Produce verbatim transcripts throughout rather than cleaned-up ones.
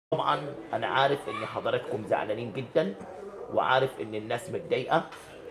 طبعا انا عارف ان حضراتكم زعلانين جدا، وعارف ان الناس متضايقه،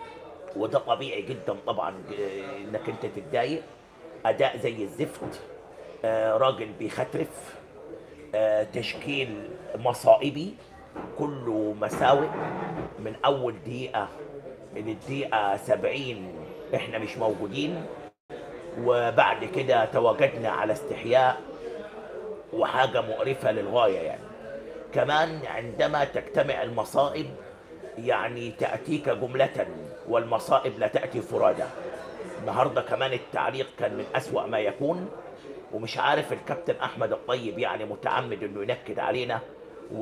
وده طبيعي جدا طبعا. آه، انك انت تتضايق. اداء زي الزفت. آه، راجل بيخترف. آه، تشكيل مصائبي، كله مساوئ. من اول دقيقه، من الدقيقه سبعين احنا مش موجودين، وبعد كده تواجدنا على استحياء، وحاجه مقرفه للغايه يعني. كمان عندما تجتمع المصائب يعني تأتيك جملة، والمصائب لا تأتي فرادى. النهاردة كمان التعليق كان من أسوأ ما يكون، ومش عارف الكابتن أحمد الطيب يعني متعمد إنه ينكد علينا و...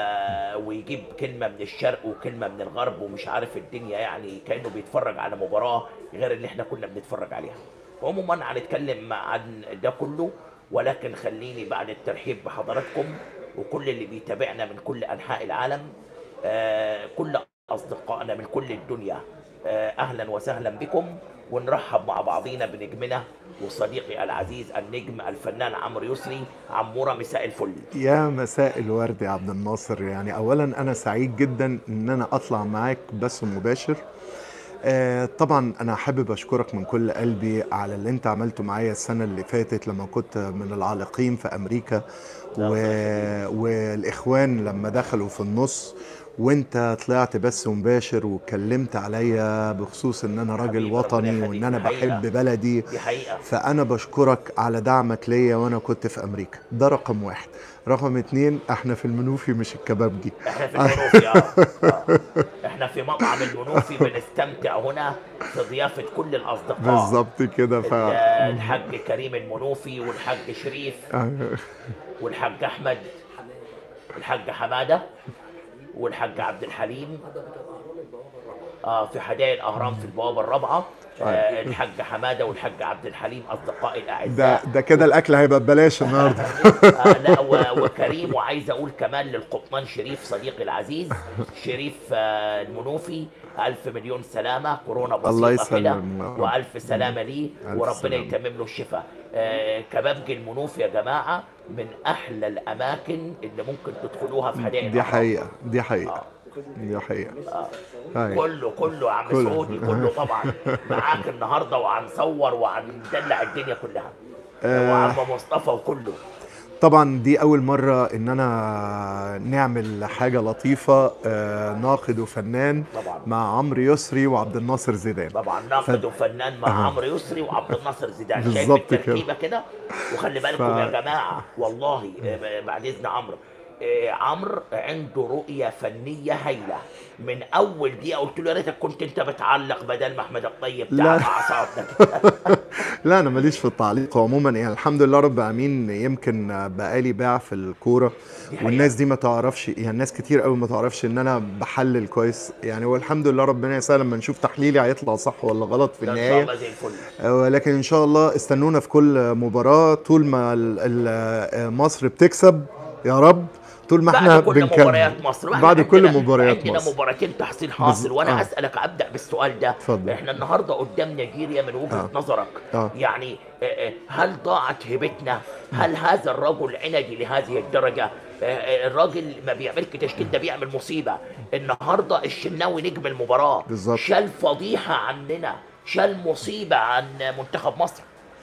ويجيب كلمة من الشرق وكلمة من الغرب، ومش عارف الدنيا يعني كأنه بيتفرج على مباراة غير اللي احنا كنا بنتفرج عليها. عموما هنتكلم عن ده كله، ولكن خليني بعد الترحيب بحضراتكم وكل اللي بيتابعنا من كل أنحاء العالم، آه، كل أصدقائنا من كل الدنيا، آه، أهلا وسهلا بكم. ونرحب مع بعضينا بنجمنا وصديقي العزيز النجم الفنان عمرو يسري. عمورة، مساء الفل. يا مساء الورد يا عبد الناصر. يعني اولا انا سعيد جدا ان انا اطلع معاك بث مباشر. آه طبعا انا حابب اشكرك من كل قلبي على اللي انت عملته معايا السنة اللي فاتت لما كنت من العالقين في امريكا لا، و... ربنا يخليك. والاخوان لما دخلوا في النص، وانت طلعت بث مباشر واتكلمت عليا بخصوص ان انا راجل حبيبي، ربنا وطني وان يخليك، دي انا بحب حقيقة. بلدي. دي حقيقة. فانا بشكرك على دعمك ليا وانا كنت في امريكا. ده رقم واحد. رقم اتنين، احنا في المنوفي مش الكبابجي. احنا في المنوفي، اه اه احنا في مطعم المنوفي بنستمتع هنا في ضيافة كل الأصدقاء. بالظبط كده. ف ال- الحاج كريم المنوفي، والحاج شريف، والحاج أحمد، والحاج حمادة، والحاج عبد الحليم. اه في حدائق الاهرام في البوابه الرابعه. آه الحاج حماده والحاج عبد الحليم اصدقائي ده الاعزاء. ده كده الاكل هيبقى ببلاش النهارده. آه لا، و- وكريم، وعايز اقول كمان للقبطان شريف صديقي العزيز، شريف آه المنوفي. الف مليون سلامه، كورونا الله بسيطه كده، يسلم يا رب. والف سلامه ليه، الف وربنا سلام. يتمم له الشفاء. آه كبابجي المنوفي يا جماعه من احلى الاماكن اللي ممكن تدخلوها في حدائق دي الاهرام. حقيقة، دي حقيقة، اه دي حقيقة. هاي كله كله يا عم كلها. سعودي، كله طبعا معاك النهارده، وهنصور وهندلع الدنيا كلها. آه، وعم مصطفى وكله. طبعا دي أول مرة إن أنا نعمل حاجة لطيفة، آه، ناقد وفنان طبعا مع عمرو يسري وعبد الناصر زيدان. طبعا ف... ناقد وفنان مع آه، عمرو يسري وعبد الناصر زيدان، شايف بالظبط كده. التركيبه كده؟ وخلي ف بالكم يا جماعه والله، آه، بعد اذن عمرو، آه، عمرو عنده رؤيه فنيه هايله. من اول دقيقه قلت له يا ريتك كنت انت بتعلق بدل ما احمد الطيب لا. تعب اعصابنا. لا انا ماليش في التعليق عموما، يعني الحمد لله رب العالمين. يمكن بقالي باع في الكوره، دي والناس حقيقه. دي ما تعرفش، يعني ناس كتير قوي ما تعرفش ان انا بحلل كويس يعني. والحمد لله ربنا يسهل لما نشوف تحليلي هيطلع صح ولا غلط في لا ان شاء النهايه. الله زي الفل. ولكن ان شاء الله استنونا في كل مباراه طول ما ال- ال- مصر بتكسب يا رب، طول ما بعد احنا كل بنكمل مباريات مصر، واحنا بعد كل عندنا مباريات عندنا مصر. مباراتين تحصيل بز... حاصل، وانا اه اسالك ابدا بالسؤال ده. اتفضل. احنا النهارده قدام نيجيريا، من وجهه اه نظرك اه يعني، آه، آه، هل ضاعت هيبتنا؟ هل هذا الرجل عندي لهذه الدرجه؟ آه، آه، الراجل ما بيعملش تشكيل، ده بيعمل مصيبه. النهارده الشناوي نجم المباراه بالظبط. شال فضيحه عننا، شال مصيبه عن منتخب مصر.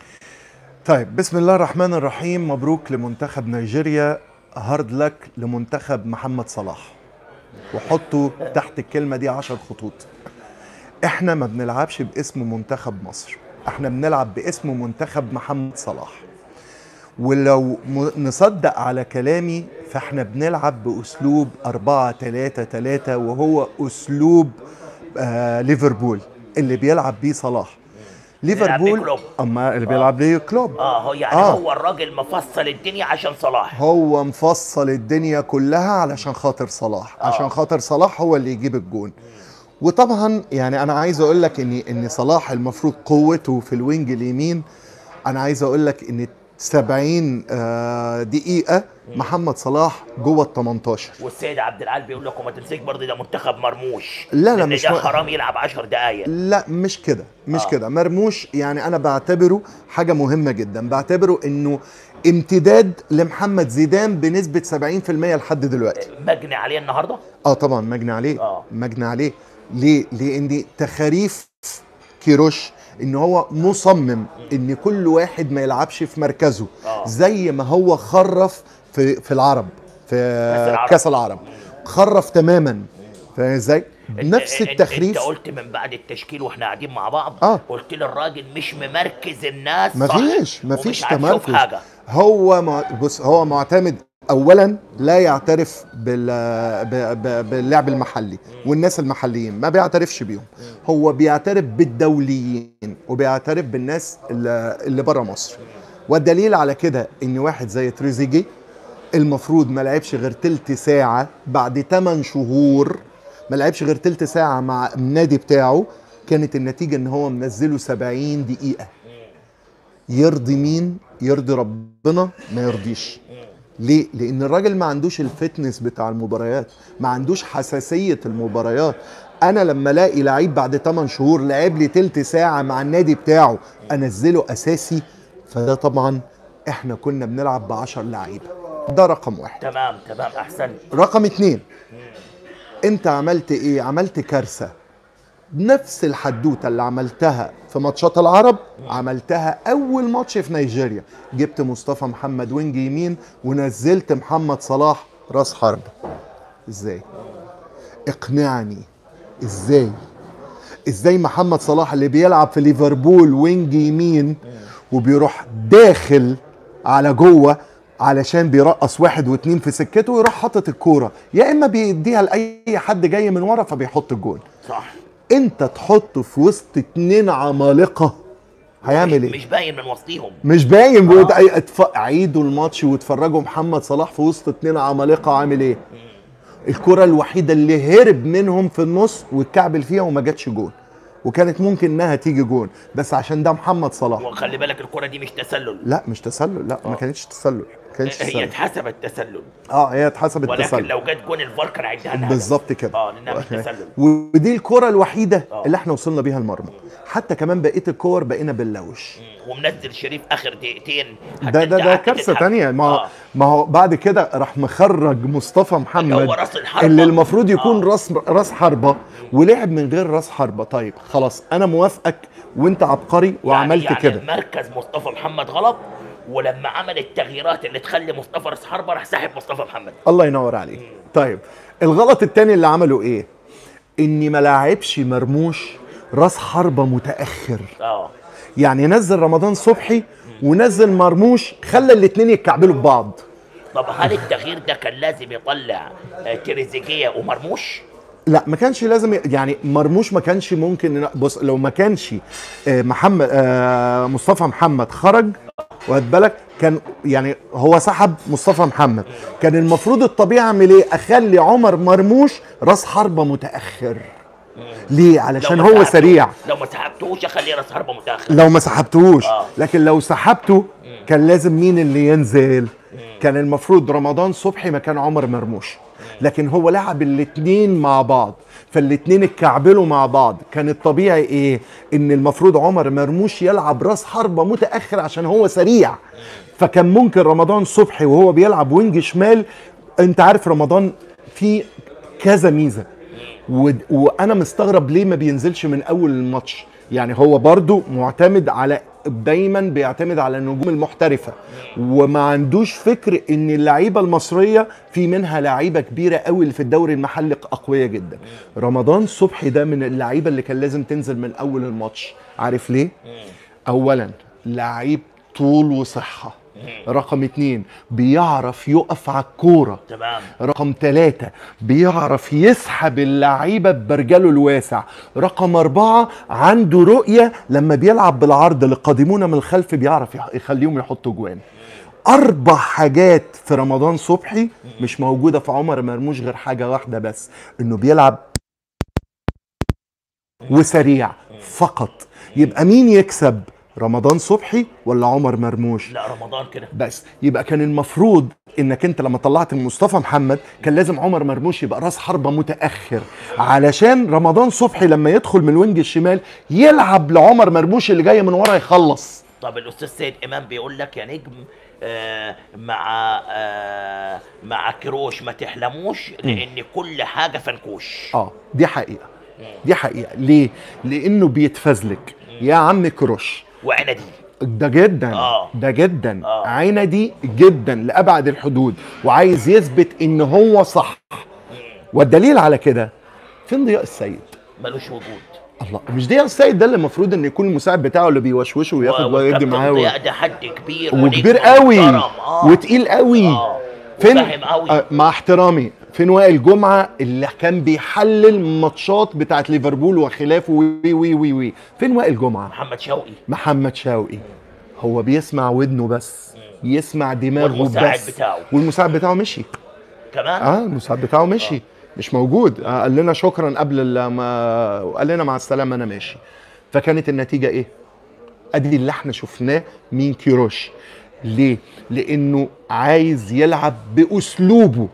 طيب بسم الله الرحمن الرحيم. مبروك لمنتخب نيجيريا، هارد لك لمنتخب محمد صلاح. وحطوا تحت الكلمة دي عشر خطوط. احنا ما بنلعبش باسم منتخب مصر، احنا بنلعب باسم منتخب محمد صلاح. ولو م- نصدق على كلامي فاحنا بنلعب باسلوب أربعة تلاتة تلاتة، وهو اسلوب آه ليفربول اللي بيلعب بيه صلاح. بنلعب ليفربول بكلوب. اما اللي اه بيلعب بيه كلوب. اه هو يعني اه هو الراجل مفصل الدنيا عشان صلاح. هو مفصل الدنيا كلها علشان خاطر صلاح، عشان اه خاطر صلاح هو اللي يجيب الجون. وطبعا يعني انا عايز اقول لك ان ان صلاح المفروض قوته في الوينج اليمين. انا عايز اقول لك ان سبعين آه، دقيقة محمد صلاح جوه ال تمنتاشر. والسيد عبد العال بيقول لك وما تنسيش برضه ده منتخب مرموش، لا لا لأن مش ده م... حرام يلعب عشر دقايق. لا مش كده مش آه. كده مرموش، يعني انا بعتبره حاجة مهمة جدا، بعتبره انه امتداد لمحمد زيدان بنسبة سبعين في المية لحد دلوقتي. مجني عليه النهارده؟ اه طبعا مجني عليه. آه. مجني عليه ليه؟ لان تخاريف كيروش ان هو مصمم ان كل واحد ما يلعبش في مركزه. آه. زي ما هو خرف في في العرب في العرب. كاس العرب، خرف تماما. فاهم ازاي؟ نفس انت التخريف. انت قلت من بعد التشكيل واحنا قاعدين مع بعض، آه. قلت لي الراجل مش ممركز الناس، صح؟ مفيش مفيش ومش عارف يشوف تمركز. حاجه. هو مع... بص هو معتمد اولا، لا يعترف بال... ب... ب... باللعب المحلي والناس المحليين، ما بيعترفش بيهم. هو بيعترف بالدوليين وبيعترف بالناس اللي, اللي بره مصر. والدليل على كده ان واحد زي تريزيجيه المفروض ما لعبش غير تلت ساعه بعد تمن شهور، ما لعبش غير تلت ساعه مع النادي بتاعه، كانت النتيجه ان هو منزله سبعين دقيقه. يرضي مين؟ يرضي ربنا؟ ما يرضيش. ليه؟ لأن الراجل ما عندوش الفتنس بتاع المباريات، ما عندوش حساسية المباريات. أنا لما ألاقي لعيب بعد تمن شهور لعب لي تلت ساعة مع النادي بتاعه أنزله أساسي، فده طبعا إحنا كنا بنلعب بعشر لعيبة. ده رقم واحد. تمام تمام أحسن. رقم اتنين، أنت عملت إيه؟ عملت كارثة. نفس الحدوته اللي عملتها في ماتشات العرب عملتها اول ماتش في نيجيريا. جبت مصطفى محمد وينج يمين ونزلت محمد صلاح راس حرب. ازاي؟ اقنعني. ازاي؟ ازاي محمد صلاح اللي بيلعب في ليفربول وينج يمين وبيروح داخل على جوه علشان بيرقص واحد واتنين في سكته ويروح حاطط الكوره، يا اما بيديها لاي حد جاي من ورا فبيحط الجول. صح. انت تحطه في وسط اتنين عمالقه، هيعمل ايه؟ مش باين من وسطيهم. مش باين. آه. اتف... عيدوا الماتش واتفرجوا محمد صلاح في وسط اتنين عمالقه عامل ايه؟ الكره الوحيده اللي هرب منهم في النص واتكعبل فيها وما جاتش جول، وكانت ممكن انها تيجي جول، بس عشان ده محمد صلاح. وخلي بالك الكره دي مش تسلل. لا مش تسلل، لا. آه. ما كانتش تسلل، ما كانتش هي تسلل. اتحسبت تسلل. اه هي اتحسبت ولكن تسلل، ولكن لو جت جون الفار كان هيديها لها بالظبط كده. اه لانها مش تسلل. ودي الكره الوحيده آه. اللي احنا وصلنا بيها المرمى. حتى كمان بقيه الكور بقينا باللوش. ومنزل شريف اخر دقيقتين. ده ده ده كارثه ثانيه. ما آه. ما هو بعد كده راح مخرج مصطفى محمد اللي هو راس الحربه، اللي المفروض يكون آه. راس راس حربه، ولعب من غير راس حربه. طيب خلاص انا موافقك وانت عبقري وعملت يعني كده. يعني مركز مصطفى محمد غلط، ولما عمل التغييرات اللي تخلي مصطفى راس حربه راح ساحب مصطفى محمد. الله ينور عليك. طيب الغلط الثاني اللي عمله ايه؟ اني ما لاعبش مرموش راس حربه متاخر. اه يعني نزل رمضان صبحي ونزل مرموش، خلى الاثنين يتكعبلوا ببعض. طب هل التغيير ده كان لازم يطلع تريزيجيه ومرموش؟ لا ما كانش لازم، يعني مرموش ما كانش ممكن. بص لو ما كانش محمد مصطفى محمد خرج واخد بالك، كان يعني هو سحب مصطفى محمد، كان المفروض الطبيعي اعمل ايه؟ اخلي عمر مرموش راس حربه متاخر. ليه؟ علشان هو سريع. لو ما سحبتوش اخليه راس حربه متاخر. لو ما سحبتوش آه. لكن لو سحبته كان لازم مين اللي ينزل؟ كان المفروض رمضان صبحي مكان عمر مرموش، لكن هو لعب الاثنين مع بعض، فالاثنين اتكعبلوا مع بعض. كان الطبيعي ايه؟ ان المفروض عمر مرموش يلعب راس حربة متأخر عشان هو سريع، فكان ممكن رمضان صبحي وهو بيلعب وينج شمال. انت عارف رمضان فيه كذا ميزة، و... وانا مستغرب ليه ما بينزلش من اول الماتش. يعني هو برضو معتمد على، دايما بيعتمد على النجوم المحترفة، وما عندوش فكر ان اللعيبة المصرية في منها لعيبة كبيرة قوي اللي في الدوري المحلي اقوية جدا. رمضان صبحي ده من اللعيبة اللي كان لازم تنزل من اول الماتش. عارف ليه؟ اولا لعيب طول وصحة. رقم اتنين بيعرف يقف على الكورة. تمام. رقم تلاتة بيعرف يسحب اللعيبة ببرجله الواسع. رقم اربعة عنده رؤية لما بيلعب بالعرض للقادمون من الخلف بيعرف يخليهم يحطوا جوان. اربع حاجات في رمضان صبحي مش موجودة في عمر مرموش غير حاجة واحدة بس، انه بيلعب وسريع فقط. يبقى مين يكسب؟ رمضان صبحي ولا عمر مرموش؟ لا رمضان كده. بس يبقى كان المفروض انك انت لما طلعت مصطفى محمد كان لازم عمر مرموش يبقى راس حربة متأخر، علشان رمضان صبحي لما يدخل من الوينج الشمال يلعب لعمر مرموش اللي جاي من ورا يخلص. طب الاستاذ سيد امام بيقول لك يا نجم آه مع آه مع كروش ما تحلموش لان كل حاجه فنكوش. اه دي حقيقة، دي حقيقة. ليه؟ لانه بيتفزلك يا عم كروش وعندي ده جدا آه. ده جدا آه. عندي جدا لأبعد الحدود، وعايز يثبت ان هو صح. والدليل على كده فين ضياء السيد؟ ملوش وجود. الله، مش ضياء السيد ده اللي المفروض ان يكون المساعد بتاعه اللي بيوشوشه وياخد ويدي معاه و... ده حد كبير وكبير قوي آه. وتقيل قوي آه. فين قوي. آه مع احترامي فين وائل جمعه اللي كان بيحلل ماتشات بتاعت ليفربول وخلافه وي وي وي وي فين وائل جمعه؟ محمد شوقي محمد شوقي هو بيسمع ودنه بس، يسمع دماغه والمساعد بس بتاعه. والمساعد بتاعه مشي كمان. اه المساعد بتاعه مشي آه. مش موجود. آه قال لنا شكرا قبل ما قال لنا مع السلامه انا ماشي. فكانت النتيجه ايه؟ ادي اللي احنا شفناه من كيروش. ليه؟ لانه عايز يلعب باسلوبه.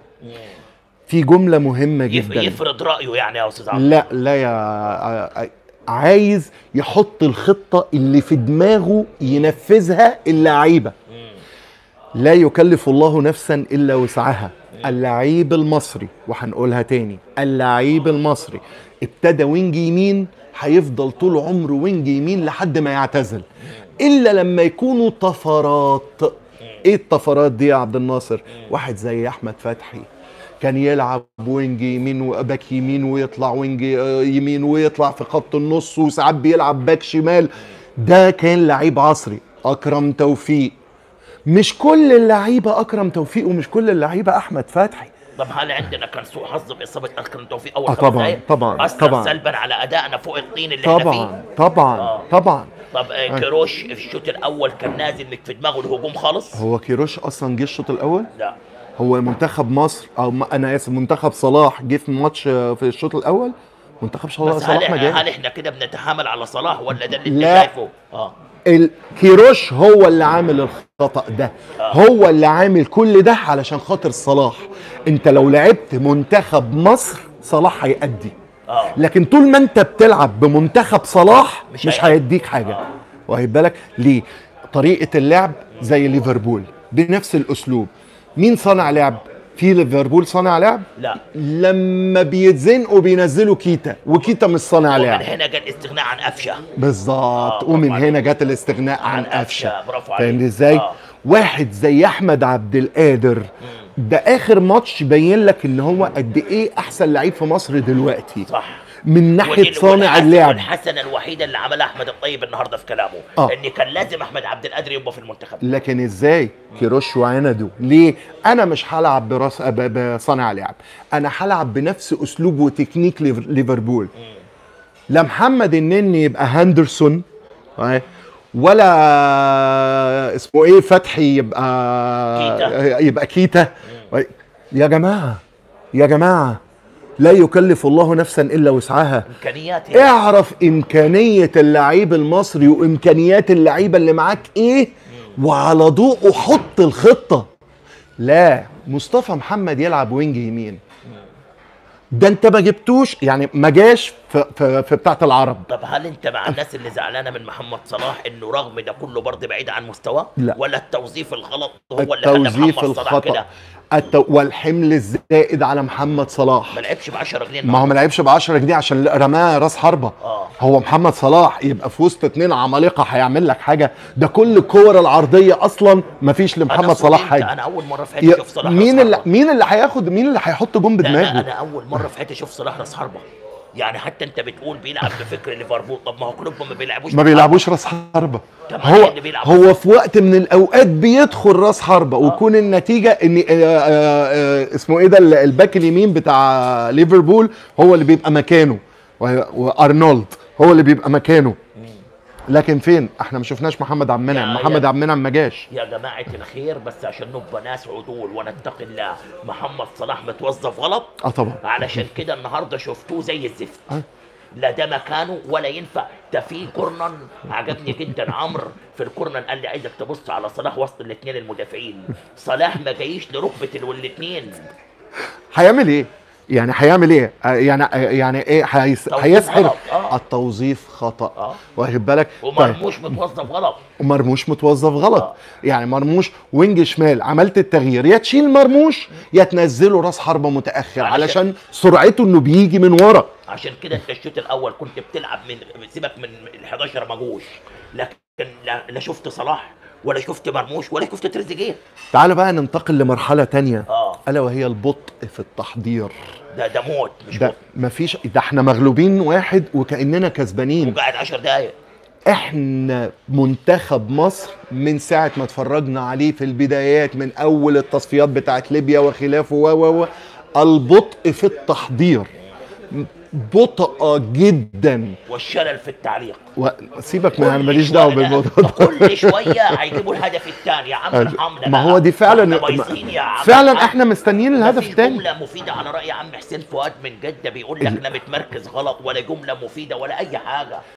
في جمله مهمه جدا، يفرض رايه يعني يا استاذ عمرو. لا لا يا عايز يحط الخطه اللي في دماغه ينفذها اللعيبه. لا يكلف الله نفسا الا وسعها. اللعيب المصري، وهنقولها تاني، اللعيب المصري ابتدى وينج يمين هيفضل طول عمره وينج يمين لحد ما يعتزل، الا لما يكونوا طفرات. ايه الطفرات دي يا عبد الناصر؟ واحد زي احمد فتحي كان يلعب وينج يمين وباك يمين ويطلع وينج يمين ويطلع في خط النص وساعات بيلعب باك شمال. ده كان لعيب عصري. اكرم توفيق، مش كل اللعيبه اكرم توفيق ومش كل اللعيبه احمد فتحي. طب هل عندنا كان سوء حظ باصابه اكرم توفيق اول آه خمس طبعا دقايق؟ طبعا اثر طبعا سلبا على ادائنا فوق الطين اللي طبعا احنا فيه. طبعا آه. طبعا. طب آه كيروش في الشوط الاول كان نازل مش في دماغه الهجوم خالص. هو كيروش اصلا جه الشوط الاول؟ لا هو منتخب مصر او انا اسف منتخب صلاح جه في ماتش في الشوط الاول. منتخب صلاح بس صلاح هل, ما جاش. هل احنا كده بنتحامل على صلاح ولا ده اللي انت لا. شايفه؟ اه الكيروش هو اللي عامل الخطأ ده. آه. هو اللي عامل كل ده علشان خاطر صلاح. انت لو لعبت منتخب مصر صلاح هيأدي. آه. لكن طول ما انت بتلعب بمنتخب صلاح مش, مش هيديك حاجه. آه. واخد بالك ليه؟ طريقه اللعب زي ليفربول بنفس الاسلوب. مين صانع لعب في ليفربول؟ صانع لعب؟ لا. لما بيتزنقوا بينزلوا كيتا، وكيتا مش صانع لعب. ومن هنا جت الاستغناء عن قفشه. بالظبط. آه ومن هنا جت الاستغناء عن, عن قفشه. برافو عليك. فاهم ازاي؟ آه. واحد زي احمد عبد القادر ده اخر ماتش بين لك ان هو قد ايه احسن لعيب في مصر دلوقتي. صح. من ناحيه صانع اللعب. الحسنه الوحيده اللي عملها احمد الطيب النهارده في كلامه آه. ان كان لازم احمد عبد القادر يبقى في المنتخب. لكن ازاي؟ كيروش وعنده. ليه؟ انا مش هلعب براس بصانع لعب، انا هلعب بنفس اسلوب وتكنيك ليفربول. لا محمد النني يبقى هاندرسون ولا اسمه ايه فتحي يبقى كيتا. يبقى كيتا. يا جماعه يا جماعه لا يكلف الله نفسا الا وسعها. امكانيات. اعرف امكانيه اللعيب المصري وامكانيات اللعيبه اللي معاك ايه وعلى ضوءه حط الخطه. لا مصطفى محمد يلعب وينج يمين ده انت ما جبتوش يعني ما جاش في, في, في بتاعه العرب. طب هل انت مع الناس اللي زعلانه من محمد صلاح انه رغم ده كله برضه بعيد عن مستواه؟ لا. ولا التوظيف الغلط هو اللي خلى محمد صلاح كده؟ التو... والحمل الزائد على محمد صلاح. ما لعبش ب عشرة جنيه. ما هو ما لعبش ب عشرة جنيه عشان رماه راس حربه. آه. هو محمد صلاح يبقى في وسط اتنين عمالقه هيعمل لك حاجه؟ ده كل الكور العرضيه اصلا ما فيش لمحمد صلاح حاجه. انا اول مره في حياتي اشوف صلاح مين اللي مين اللي هياخد مين اللي هيحط جون بدماغه؟ انا انا اول مره في حياتي اشوف صلاح راس حربه. يعني حتى انت بتقول بيلعب بفكر ليفربول، طب ما هو كلهم ما بيلعبوش ما بيلعبوش راس حربه. هو هو في وقت من الاوقات بيدخل راس حربه. آه. ويكون النتيجه ان آآ آآ اسمه ايه ده الباك اليمين بتاع ليفربول هو اللي بيبقى مكانه وارنولد هو اللي بيبقى مكانه. لكن فين؟ احنا ما شفناش محمد عبد المنعم. محمد عبد المنعم ما جاش. يا جماعه الخير بس عشان نبقى ناس عدول ونتقي الله، محمد صلاح متوظف غلط. اه طبعا. علشان كده النهارده شفتوه زي الزفت. آه. لا ده مكانه ولا ينفع. ده في كورنر عجبني جدا عمرو في الكورنر، قال لي عايزك تبص على صلاح وسط الاثنين المدافعين. صلاح ما جايش لركبه الاثنين. هيعمل ايه؟ يعني هيعمل ايه؟ آه يعني آه يعني ايه هيس... توظيف هيسحر غلط. آه. التوظيف خطأ. آه. واخد بالك؟ ومرموش متوظف غلط. ومرموش متوظف غلط. آه. يعني مرموش وينج شمال، عملت التغيير يا تشيل مرموش يا تنزله راس حربة متأخر علشان- علشان سرعته انه بيجي من ورا. عشان كده انت الشوط الاول كنت بتلعب من سيبك من ال حداشر ما جوش، لكن لا, لا شفت صلاح ولا شفت مرموش ولا شفت تريزيجيه. تعال بقى ننتقل لمرحلة تانية، اه ألا وهي البطء في التحضير. ده ده موت مش ده موت. مفيش، ده احنا مغلوبين واحد وكأننا كسبانين. وقاعد عشر دقايق. احنا منتخب مصر من ساعة ما اتفرجنا عليه في البدايات من اول التصفيات بتاعت ليبيا وخلافه و و و البطء في التحضير، بطء جدا. والشلل في التعليق. سيبك من، انا كل ماليش شوية- دعوه بالموضوع ده. كل شويه هيجيبوا الهدف الثاني يا عم ارحمنا. ما بقى. هو دي فعلا، احنا بايظين يا عم. فعلا عم. احنا مستنيين الهدف مفيش الثاني. جمله مفيده على راي عم حسين فؤاد من جده بيقول لك لا متمركز غلط ولا جمله مفيده ولا اي حاجه.